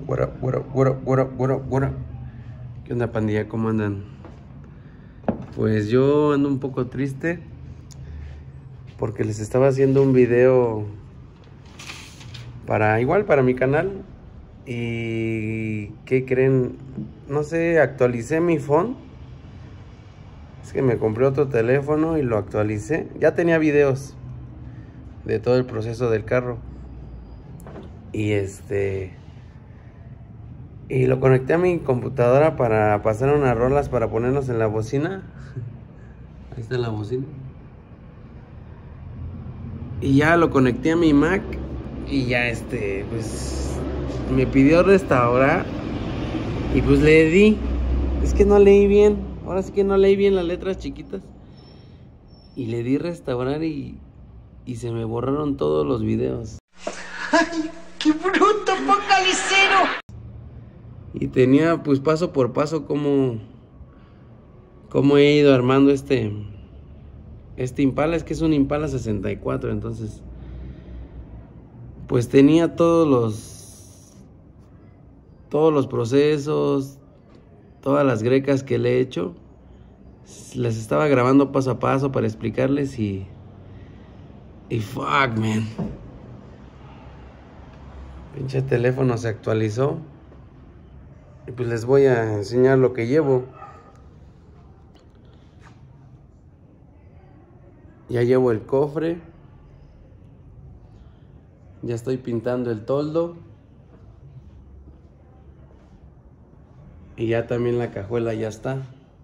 What up, what up, what up, what up, what up, what up? ¿Qué onda, pandilla? ¿Cómo andan? Pues yo ando un poco triste porque les estaba haciendo un video para mi canal. Y ¿qué creen? No sé, actualicé mi phone. Es que me compré otro teléfono y lo actualicé. Ya tenía videos de todo el proceso del carro. Y y lo conecté a mi computadora para pasar unas rolas para ponernos en la bocina. Ahí está la bocina. Y ya lo conecté a mi Mac. Y ya pues me pidió restaurar. Y pues le di. Es que no leí bien. Ahora sí que no leí bien las letras chiquitas. Y le di restaurar y se me borraron todos los videos. ¡Ay, qué bruto, focalicero! Y tenía pues paso por paso cómo he ido armando este Impala. Es que es un Impala 64, entonces pues tenía todos los procesos, todas las grecas que le he hecho. Les estaba grabando paso a paso para explicarles y fuck, man. Pinche teléfono se actualizó. Y pues les voy a enseñar lo que llevo. Ya llevo el cofre. Ya estoy pintando el toldo. Y ya también la cajuela ya está.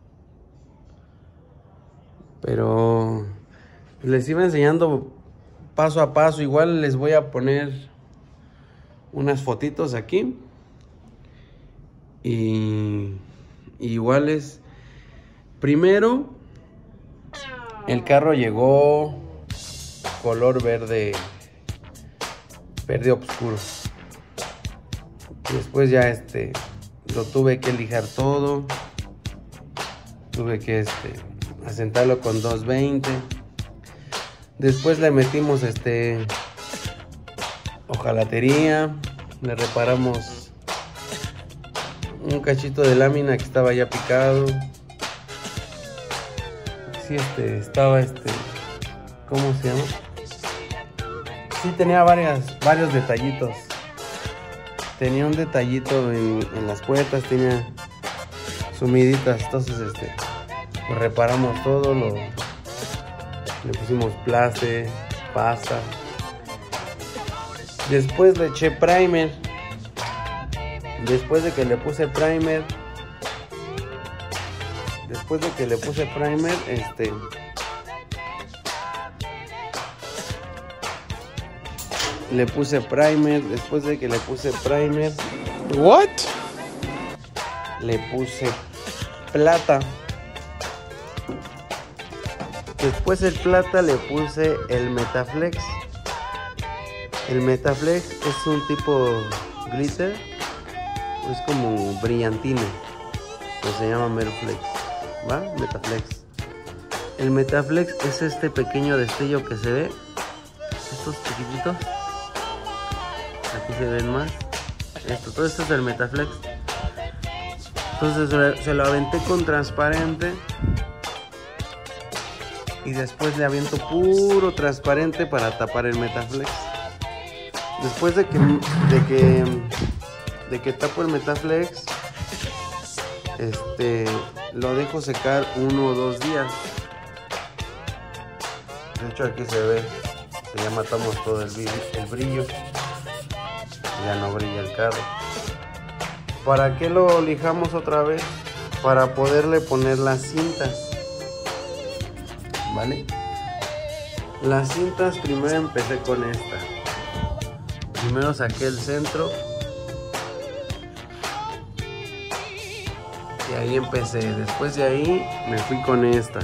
Pero pues les iba enseñando paso a paso. Igual les voy a poner unas fotitos aquí. Y iguales. Primero, el carro llegó color verde oscuro. Y después ya lo tuve que lijar todo. Tuve que asentarlo con 220. Después le metimos hojalatería. Le reparamos un cachito de lámina que estaba ya picado. Sí, estaba ¿cómo se llama? Sí, tenía varios detallitos. Tenía un detallito en las puertas, tenía sumiditas. Entonces pues reparamos todo, le pusimos plaste, pasta. Después le eché primer. Después de que le puse primer, después de que le puse primer, What? Le puse plata. Después el plata le puse el Metaflex. El Metaflex es un tipo glitter. Es como brillantina, pues se llama Metaflex, ¿va? Metaflex. El Metaflex es este pequeño destello que se ve, estos chiquititos. Aquí se ven más. Todo esto es el Metaflex. Entonces se lo aventé con transparente y después le aviento puro transparente para tapar el Metaflex. Después de que tapo el Metaflex, lo dejo secar 1 o 2 días. De hecho aquí se ve, ya matamos todo el brillo, ya no brilla el carro. ¿Para qué lo lijamos otra vez? Para poderle poner las cintas, ¿vale? Las cintas primero empecé con esta. Primero saqué el centro. Y ahí empecé. Después de ahí me fui con esta.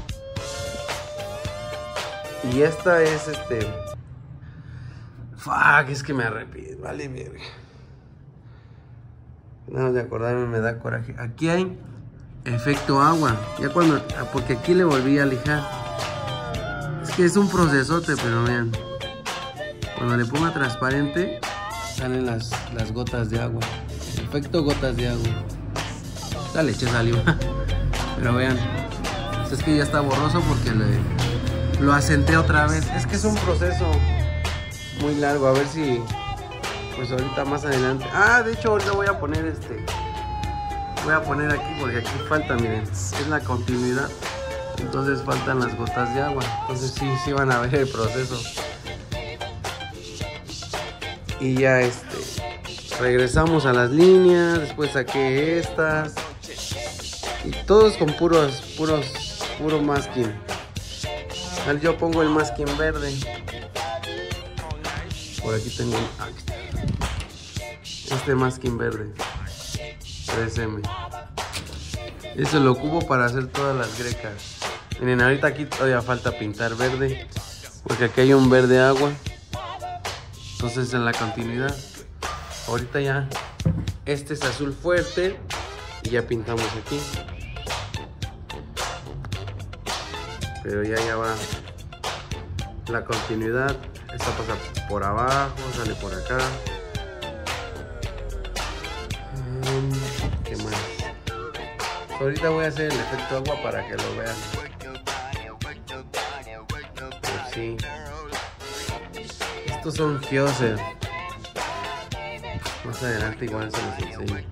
Y esta es fuck, es que me arrepiento. Vale, verga. Nada de acordarme me da coraje. Aquí hay efecto agua. Ya porque aquí le volví a lijar. Es que es un procesote, pero vean. Cuando le ponga transparente, salen las gotas de agua. Efecto gotas de agua. Ya le eché saliva. Pero vean, es que ya está borroso porque lo asenté otra vez. Es que es un proceso muy largo. A ver si pues ahorita más adelante. De hecho ahorita voy a poner voy a poner aquí porque aquí falta, miren, es la continuidad. Entonces faltan las gotas de agua. Entonces sí van a ver el proceso. Y ya regresamos a las líneas. Después saqué estas. Y todos con puro masking. Yo pongo el masking verde. Por aquí tengo este masking verde 3M. Eso lo ocupo para hacer todas las grecas. Miren, ahorita aquí todavía falta pintar verde, porque aquí hay un verde agua. Entonces en la continuidad, ahorita ya este es azul fuerte y ya pintamos aquí. Pero ya va la continuidad. Esta pasa por abajo, sale por acá. ¿Qué más? Ahorita voy a hacer el efecto agua para que lo vean. Pues sí. Estos son Gyoser. Más adelante igual se los enseño.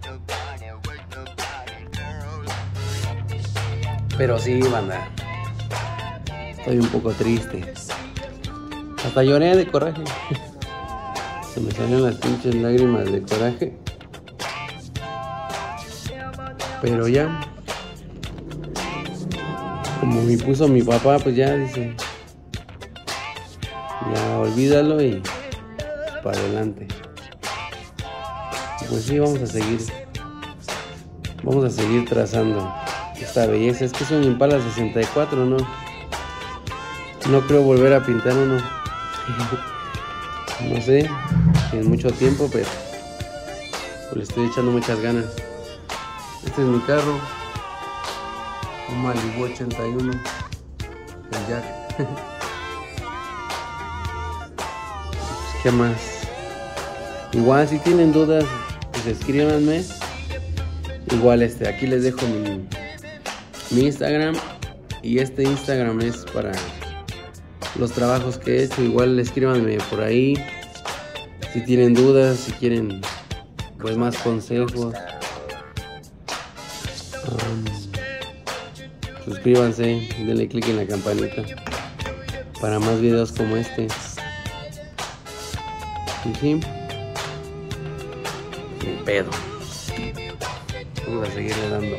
Pero sí, banda. Estoy un poco triste. Hasta lloré de coraje. Se me salieron las pinches lágrimas de coraje. Pero ya, como me puso mi papá, pues ya dice, ya olvídalo y para adelante. Pues sí, vamos a seguir trazando esta belleza. Es que es un Impala 64, ¿no? No creo volver a pintar uno. No sé, en mucho tiempo, pero pues le estoy echando muchas ganas. Este es mi carro, un Malibu 81, el Jack. ¿Qué más? Igual si tienen dudas, pues escríbanme. Igual aquí les dejo mi Instagram, y este Instagram es para los trabajos que he hecho. Igual escríbanme por ahí si tienen dudas, si quieren pues más consejos. Suscríbanse, denle click en la campanita para más videos como este. Y sí, sin pedo, vamos a seguirle dando.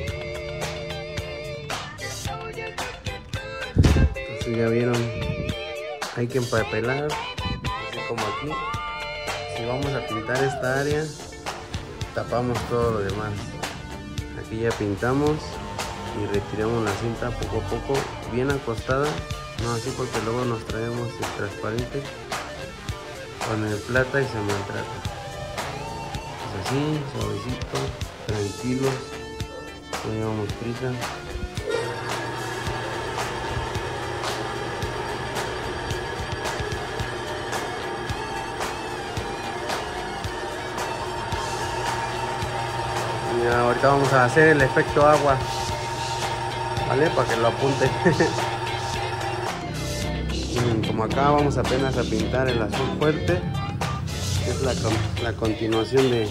Entonces ya vieron, hay que empapelar, así como aquí. Si vamos a pintar esta área, tapamos todo lo demás. Aquí ya pintamos y retiramos la cinta poco a poco, bien acostada, no así porque luego nos traemos el transparente con el plata y se maltrata. Pues así, suavecito, tranquilos, no llevamos prisa. Y ahorita vamos a hacer el efecto agua, ¿vale? Para que lo apunten. Como acá vamos apenas a pintar el azul fuerte, es la continuación de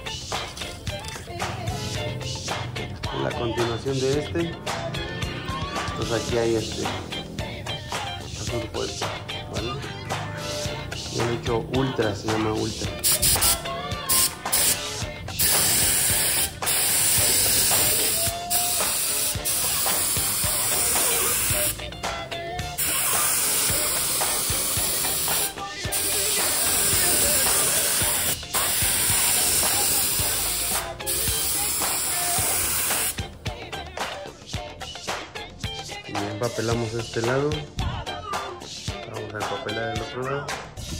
este. Entonces aquí hay azul fuerte, ¿vale? Yo lo he hecho ultra, se llama ultra. Empapelamos este lado, vamos a empapelar el otro lado.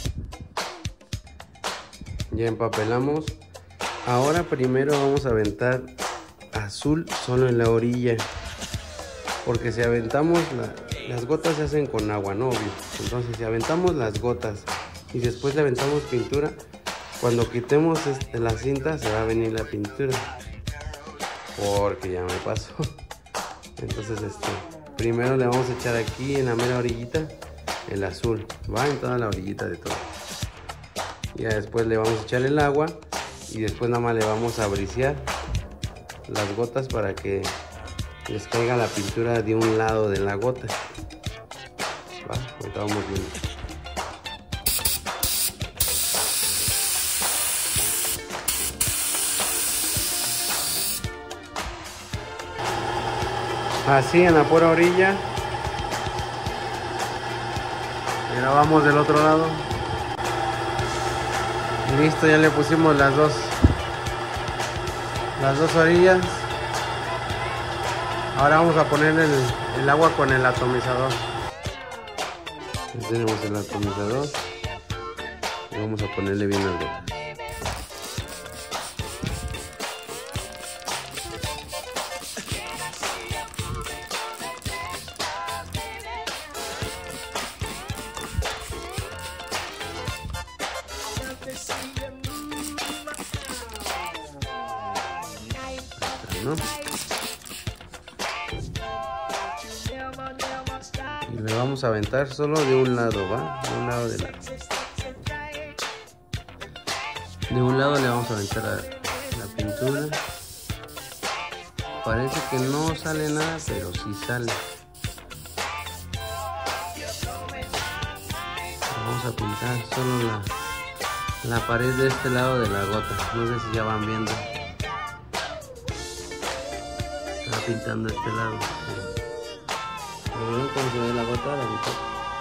Ya empapelamos. Ahora primero vamos a aventar azul solo en la orilla, porque si aventamos las gotas se hacen con agua, ¿no? Obvio. Entonces si aventamos las gotas y después le aventamos pintura, Cuando quitemos la cinta se va a venir la pintura, porque ya me pasó. Entonces primero le vamos a echar aquí en la mera orillita el azul, va en toda la orillita de todo. Ya después le vamos a echar el agua y después nada más le vamos a brisear las gotas para que les caiga la pintura de un lado de la gota. Va, ahorita vamos viendo. Así en la pura orilla. Y ahora vamos del otro lado. Listo, ya le pusimos las dos orillas. Ahora vamos a poner el agua con el atomizador. Ya tenemos el atomizador y vamos a ponerle bien las gotas. ¿No? Y le vamos a aventar solo de un lado, ¿va? De un lado de un lado le vamos a aventar la pintura. Parece que no sale nada, pero sí sale. Vamos a pintar solo la pared de este lado de la gota. No sé si ya van viendo. Está pintando este lado. ¿Ven cómo se ve la gota? La mitad.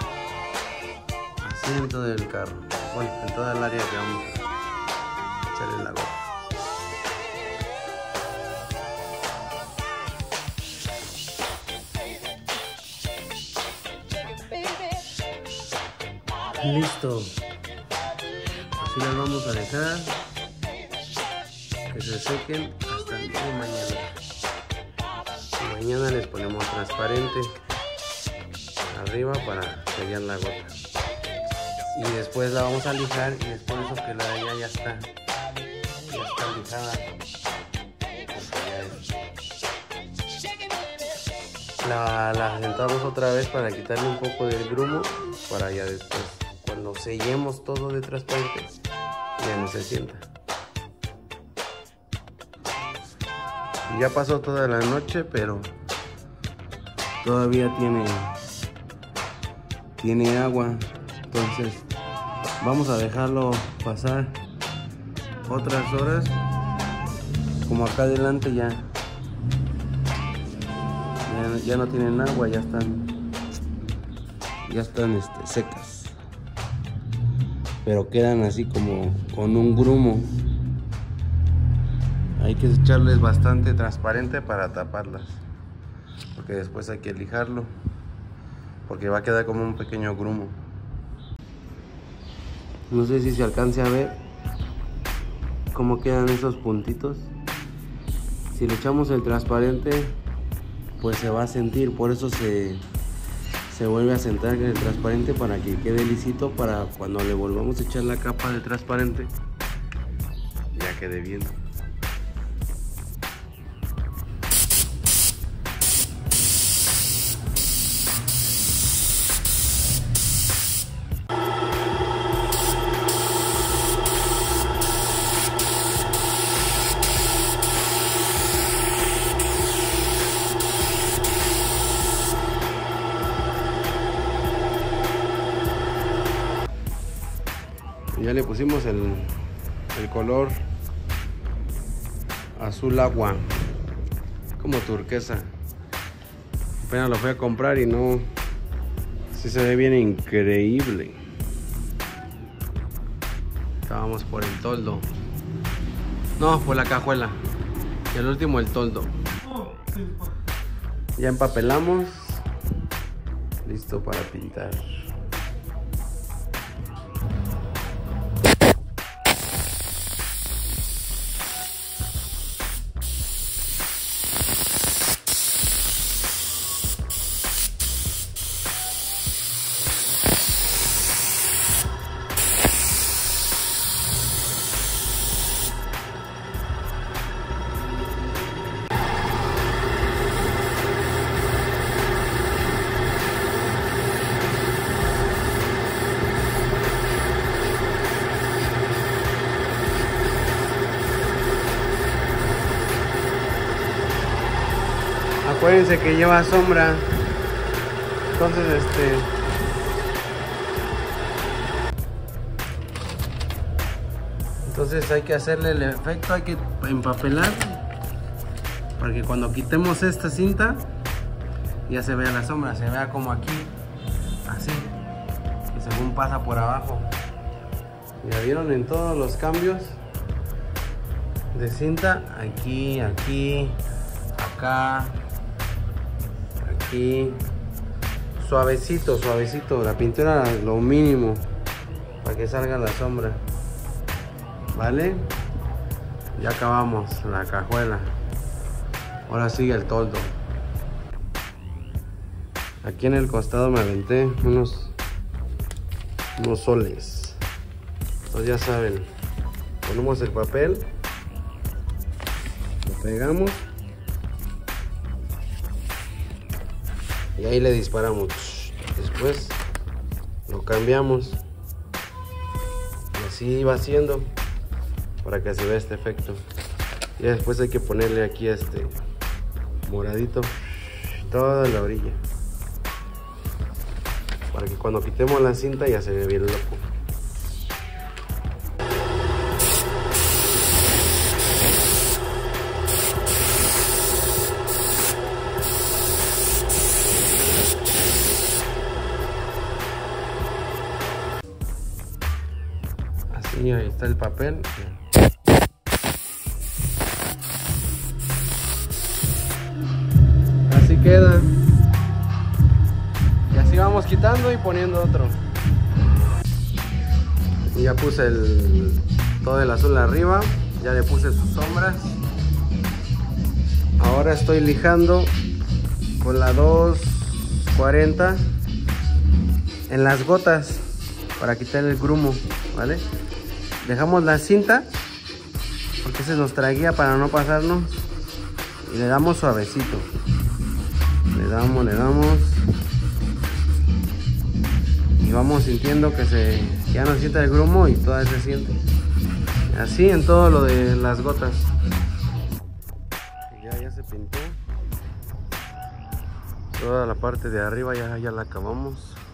Así en todo el carro. Bueno, en toda el área que vamos a echarle la gota. Listo. Así las vamos a dejar que se sequen hasta el día de mañana. Y mañana les ponemos transparente arriba para sellar la gota. Y después la vamos a lijar y es por eso que la de allá ya está lijada. La sentamos otra vez para quitarle un poco del grumo, para ya después, cuando sellemos todo de transparente, ya no se sienta. Ya pasó toda la noche, pero todavía tiene agua. Entonces vamos a dejarlo pasar otras horas. Como acá adelante ya no tienen agua, ya están secas, pero quedan así como con un grumo. Hay que echarles bastante transparente para taparlas, porque después hay que lijarlo, porque va a quedar como un pequeño grumo. No sé si se alcance a ver cómo quedan esos puntitos. Si le echamos el transparente, pues se va a sentir, por eso se vuelve a sentar el transparente, para que quede lisito, para cuando le volvamos a echar la capa de transparente ya quede bien. Ya le pusimos el color azul agua, como turquesa. Apenas lo fui a comprar y no, sí se ve bien increíble. Estábamos por el toldo, no, por la cajuela, y al último el toldo. Ya empapelamos, listo para pintar. Acuérdense que lleva sombra. Entonces entonces hay que hacerle el efecto, hay que empapelar para que cuando quitemos esta cinta ya se vea la sombra, se vea como aquí, así, y según pasa por abajo. Ya vieron en todos los cambios de cinta, aquí, aquí, acá, aquí, suavecito, suavecito, la pintura lo mínimo para que salga la sombra. ¿Vale? Ya acabamos la cajuela. Ahora sigue el toldo. Aquí en el costado me aventé unos soles. Entonces ya saben, ponemos el papel, lo pegamos y ahí le disparamos. Después lo cambiamos y así va haciendo para que se vea este efecto. Y después hay que ponerle aquí moradito toda la orilla para que cuando quitemos la cinta ya se ve bien loco. Así, ahí está el papel. Así queda. Y así vamos quitando y poniendo otro. Y ya puse todo el azul arriba. Ya le puse sus sombras. Ahora estoy lijando con la 240 en las gotas para quitar el grumo, ¿vale? Dejamos la cinta porque se nos traguía para no pasarnos. Y le damos suavecito. Le damos. Y vamos sintiendo que ya no sienta el grumo y toda se siente. Así en todo lo de las gotas. Ya se pintó. Toda la parte de arriba ya la acabamos.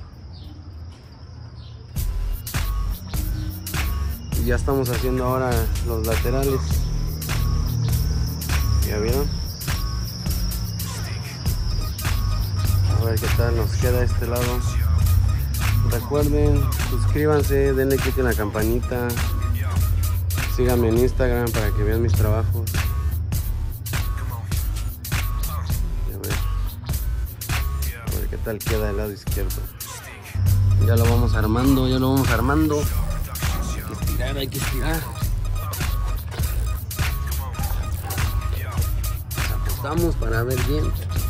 Y ya estamos haciendo ahora los laterales. ¿Ya vieron? A ver qué tal nos queda este lado. Recuerden, suscríbanse, denle click en la campanita. Síganme en Instagram para que vean mis trabajos. A ver qué tal queda el lado izquierdo. Ya lo vamos armando, Hay que estirar. Ajustamos para ver bien.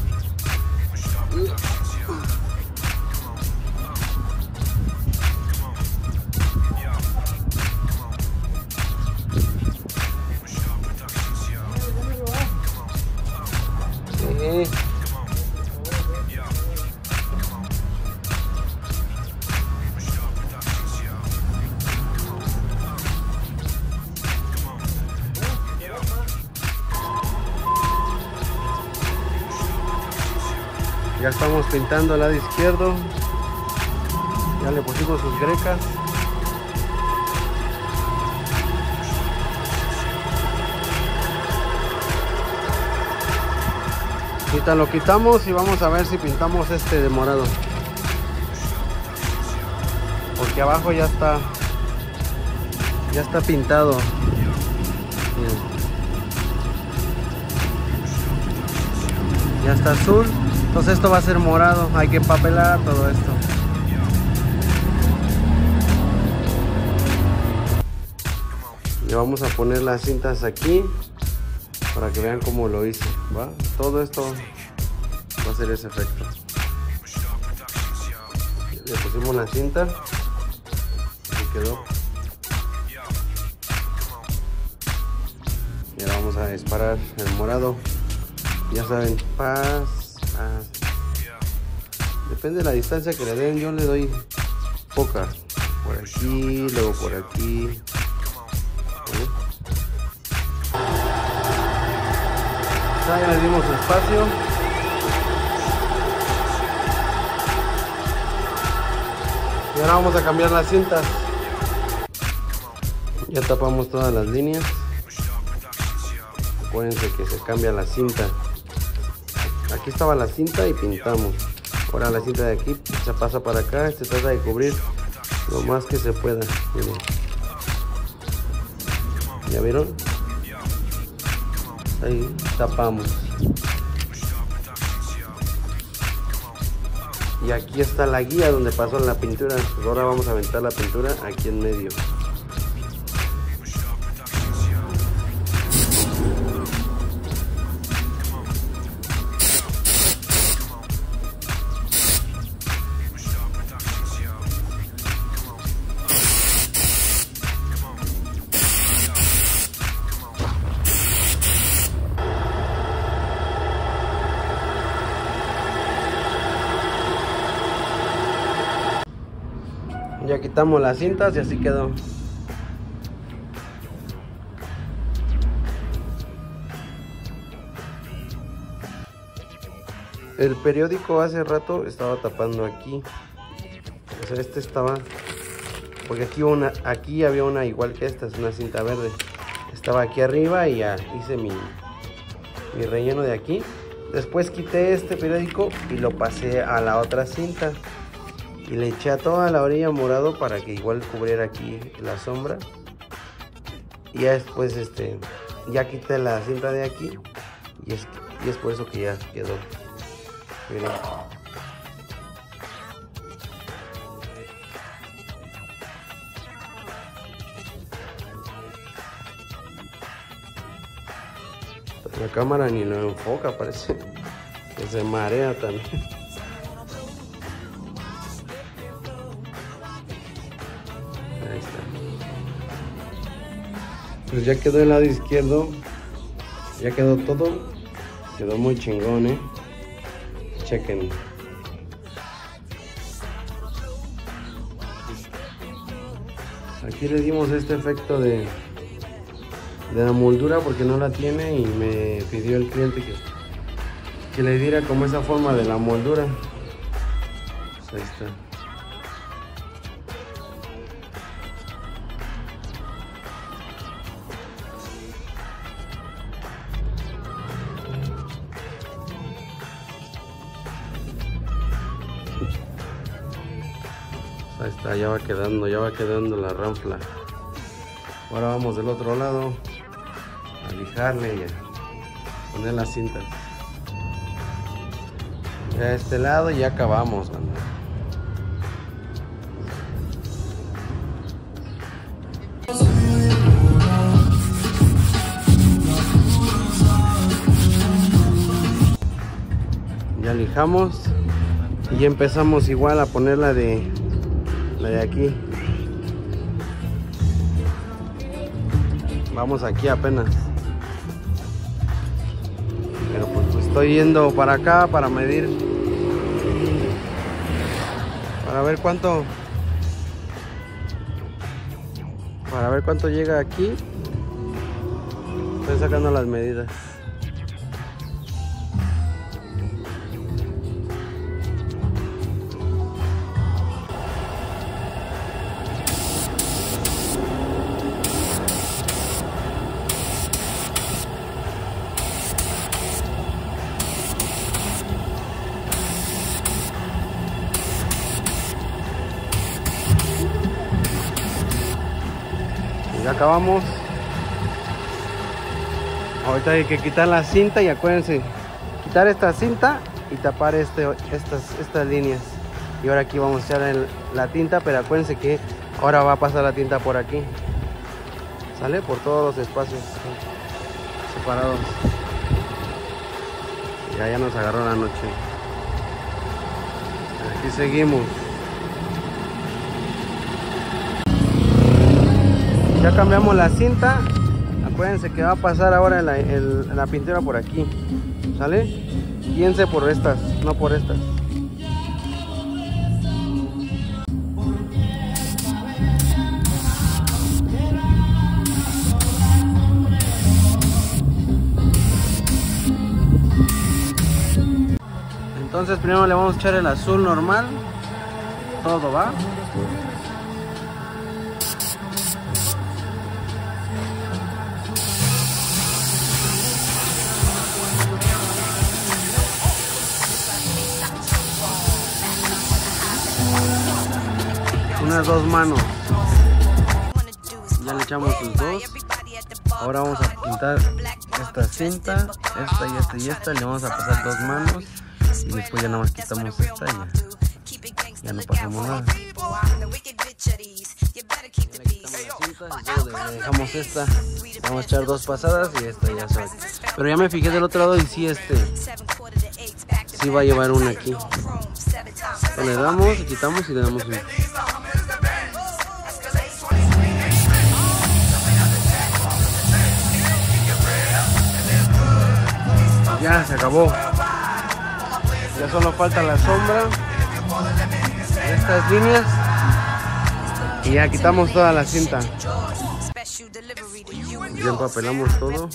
Ya estamos pintando el lado izquierdo. Ya le pusimos sus grecas. Ahorita lo quitamos y vamos a ver si pintamos este de morado. Porque abajo ya está pintado. Miren. Ya está azul. Entonces esto va a ser morado. Hay que empapelar todo esto. Le vamos a poner las cintas aquí para que vean cómo lo hice, ¿va? Todo esto va a hacer ese efecto. Le pusimos la cinta y quedó. Y ahora vamos a disparar el morado. Ya saben, paz. Depende de la distancia que le den, yo le doy poca. Por aquí, luego por aquí. ¿Vale? Ya le dimos espacio. ahora vamos a cambiar las cintas. Ya tapamos todas las líneas. Acuérdense que se cambia la cinta. Aquí estaba la cinta y pintamos. Ahora la cinta de aquí se pasa para acá. Se trata de cubrir lo más que se pueda. Miren. ¿Ya vieron? Ahí tapamos. Y aquí está la guía donde pasó la pintura. Pues ahora vamos a aventar la pintura aquí en medio. Ya quitamos las cintas y así quedó. El periódico hace rato estaba tapando aquí. O sea, este estaba... Porque aquí había una igual que esta, es una cinta verde. Estaba aquí arriba y ya hice mi relleno de aquí. Después quité este periódico y lo pasé a la otra cinta. Y le eché a toda la orilla morado para que igual cubriera aquí la sombra. Y ya después ya quité la cinta de aquí. Y es por eso que ya quedó. Miren. La cámara ni lo enfoca, parece que se marea también. Ahí está. Pues ya quedó el lado izquierdo. Ya quedó todo. Quedó muy chingón, Chequen. Aquí le dimos este efecto de la moldura porque no la tiene y me pidió el cliente que le diera como esa forma de la moldura. Pues ahí está. Ahí está, ya va quedando la ranfla. Ahora vamos del otro lado a lijarle y a poner las cintas. Ya de este lado ya acabamos, banda. Ya lijamos y ya empezamos igual a poner la de aquí. Vamos aquí apenas. Pero pues estoy yendo para acá para medir. Para ver cuánto. Para ver cuánto llega aquí. Estoy sacando las medidas. Ya acabamos. Ahorita hay que quitar la cinta y acuérdense, quitar esta cinta y tapar estas líneas. Y ahora aquí vamos a echar la tinta, pero acuérdense que ahora va a pasar la tinta por aquí. Sale por todos los espacios separados. Ya nos agarró la noche. Aquí seguimos. Ya cambiamos la cinta. Acuérdense que va a pasar ahora la pintura por aquí. ¿Sale? Guíense por estas, no por estas. Entonces primero le vamos a echar el azul normal todo, ¿va? Unas 2 manos. Ya le echamos sus 2. Ahora vamos a pintar esta cinta, esta y esta y esta. Le vamos a pasar 2 manos y después ya nada más quitamos esta y ya no pasamos nada. Le dejamos esta, vamos a echar 2 pasadas y esta ya sabe. Pero ya me fijé del otro lado y sí, sí va a llevar una aquí. Le damos, quitamos y le damos una. Ya se acabó. Ya solo falta la sombra de estas líneas y ya quitamos toda la cinta. Ya empapelamos todo.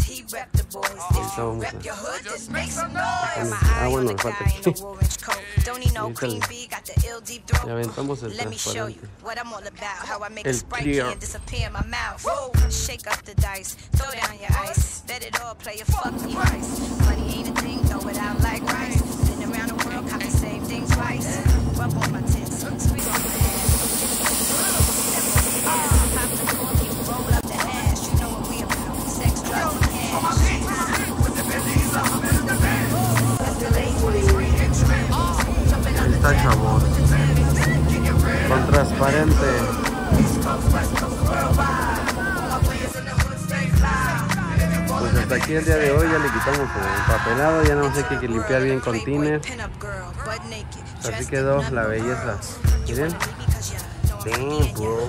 Bueno, me falta aquí. Y aventamos el transparente, el clear. Está chabón, con transparente. Pues hasta aquí el día de hoy. Ya le quitamos el papelado, ya no sé, hay que limpiar bien con thinner. Así quedó la belleza. Miren. Damn, bro.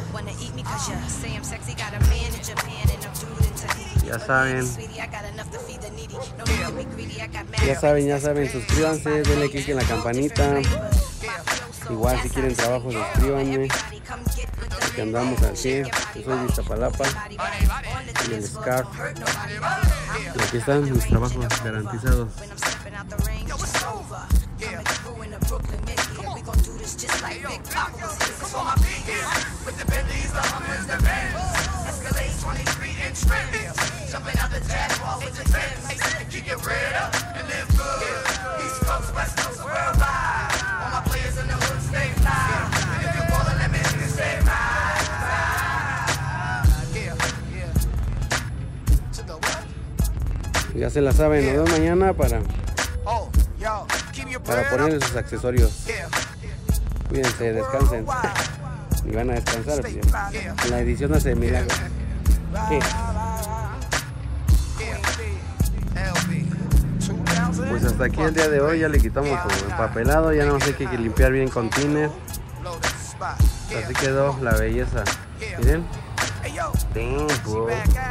Ya saben, suscríbanse, denle click en la campanita. Igual si quieren trabajo, suscríbanme. Que andamos al 100. Yo soy de Iztapalapa y el Scarf. Y aquí están mis trabajos garantizados. Ya se la saben, nos vemos mañana para ponerle sus accesorios. Cuídense, descansen. Y van a descansar, pues ya. La edición hace milagros. ¿Qué? Pues hasta aquí el día de hoy. Ya le quitamos el papelado, ya no sé, hay que limpiar bien con thinner. Así quedó la belleza. Miren. Damn, bro.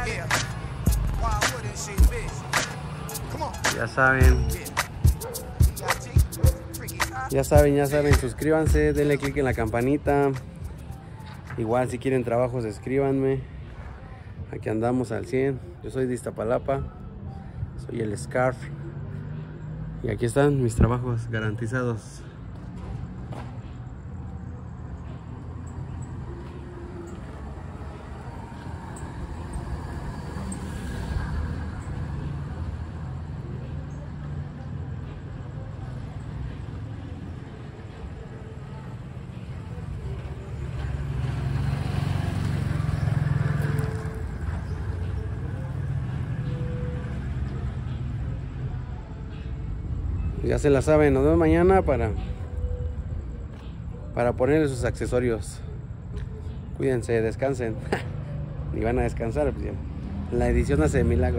Ya saben, suscríbanse, denle click en la campanita. Igual si quieren trabajos, escríbanme. Aquí andamos al 100. Yo soy de Iztapalapa, soy el Scarf. Y aquí están mis trabajos garantizados. Ya se la saben, nos vemos mañana para ponerle sus accesorios. Cuídense, descansen. Y van a descansar, pues ya. La edición hace milagros.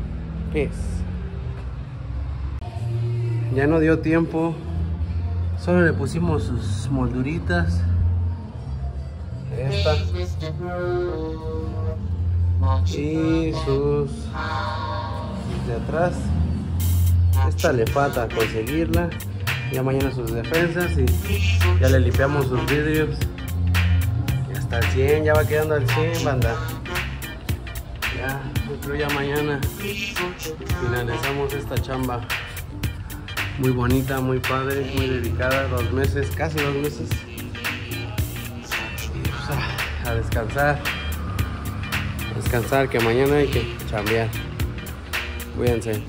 Ya no dio tiempo. Solo le pusimos sus molduritas. Esta. Y sus de atrás. Esta le falta conseguirla. Ya mañana sus defensas y ya le limpiamos sus vidrios. Y hasta el 100, ya va quedando al 100, banda. Ya, yo creo ya mañana finalizamos esta chamba. Muy bonita, muy padre, muy dedicada. 2 meses, casi 2 meses. a descansar. Descansar, que mañana hay que chambear. Cuídense.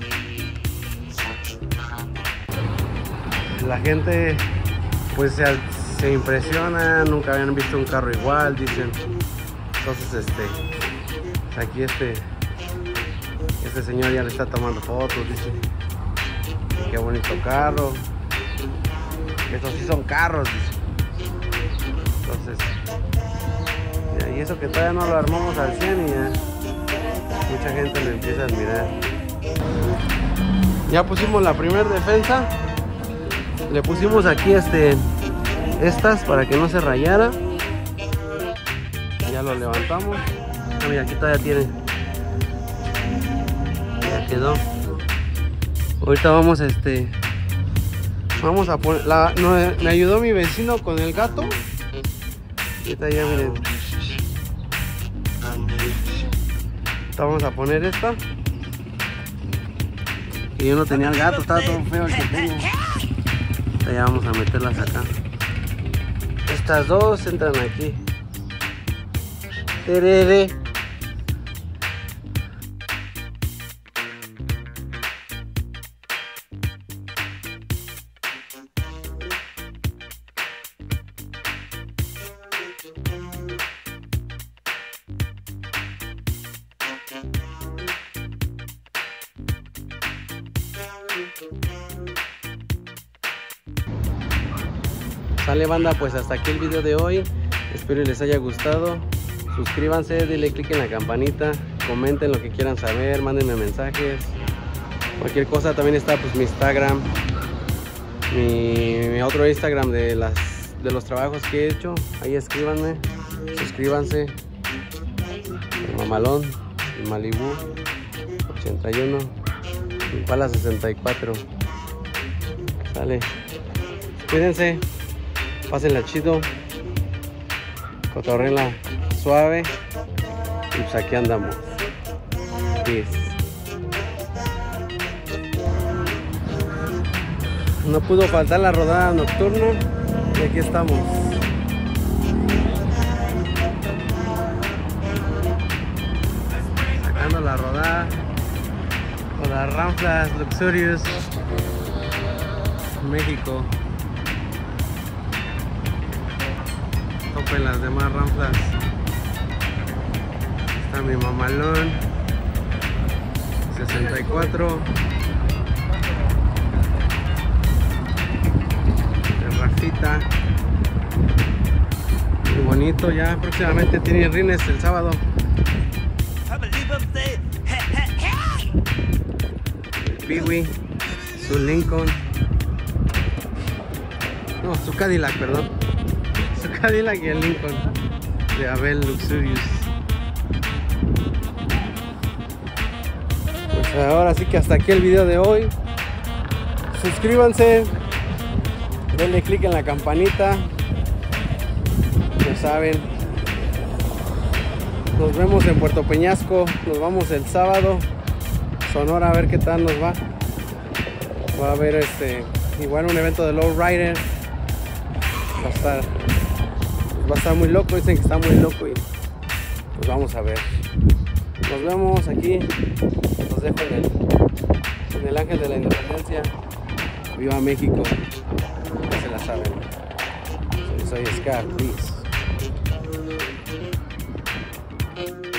La gente pues se impresiona, nunca habían visto un carro igual, dicen. Entonces aquí este señor ya le está tomando fotos, dice. Qué bonito carro. Estos sí son carros, dice. Entonces, y eso que todavía no lo armamos al 100 y ya mucha gente lo empieza a admirar. Ya pusimos la primera defensa. Le pusimos aquí estas para que no se rayara. Ya lo levantamos. Ah, mira, aquí todavía tiene. Ya quedó. Ahorita vamos vamos a poner me ayudó mi vecino con el gato. Ahorita ya miren. Vamos a poner esta. Y yo no tenía el gato, estaba todo feo el que tengo. Ya vamos a meterlas acá. Estas dos entran aquí. Terere. Sale, banda, pues hasta aquí el video de hoy. Espero les haya gustado. Suscríbanse, denle click en la campanita, comenten lo que quieran saber, mándenme mensajes, cualquier cosa. También está pues mi Instagram, mi otro Instagram de los trabajos que he hecho. Ahí escríbanme, suscríbanse. El Mamalón, el Malibu 81, Impala 64. Sale, cuídense, pásenla chido, cotorrenla suave y pues aquí andamos. Peace. No pudo faltar la rodada nocturna y aquí estamos. Sacando la rodada con las Ramflas Luxurious México. Topen las demás Ramflas. Está mi Mamalón 64, el Rafita, muy bonito. Ya próximamente tiene rines el sábado. El Piwi, su Lincoln, no, su Cadillac, perdón, su Cadillac y el Lincoln de Abel Luxurious. Ahora sí que hasta aquí el video de hoy. Suscríbanse, denle click en la campanita, ya saben. Nos vemos en Puerto Peñasco, nos vamos el sábado, Sonora, a ver qué tal nos va. Va a haber igual un evento de Lowrider. Va a estar muy loco, dicen que está muy loco y pues vamos a ver. Nos vemos aquí. Los dejo en el Ángel de la Independencia. Viva México. Ya se la saben. Soy Scar, please.